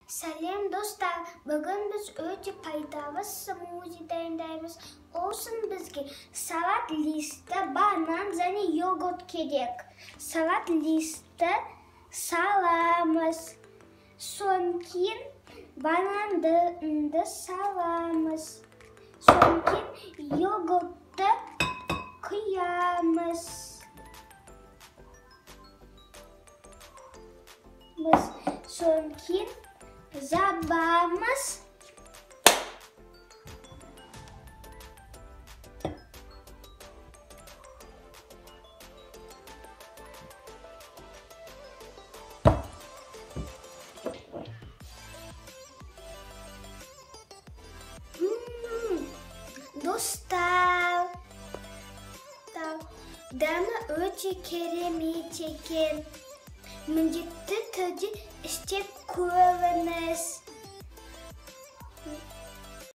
Сәлем достар, бүгін біз өте пайдалы смузи дайындаймыз. Olsun бізге салат листі, банан және йогурт керек. Салат листі саламыз. Содан кейін бананды саламыз. Содан кейін йогуртты құямыз. Sodan кейін забамыз. Dostlar, dәмі өте керемет екен. Міндетті түрде істеп көріңіз.